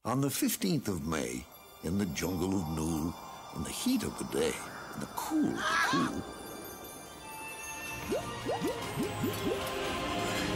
On the 15th of May, in the jungle of Nool, in the heat of the day, in the cool of the cool,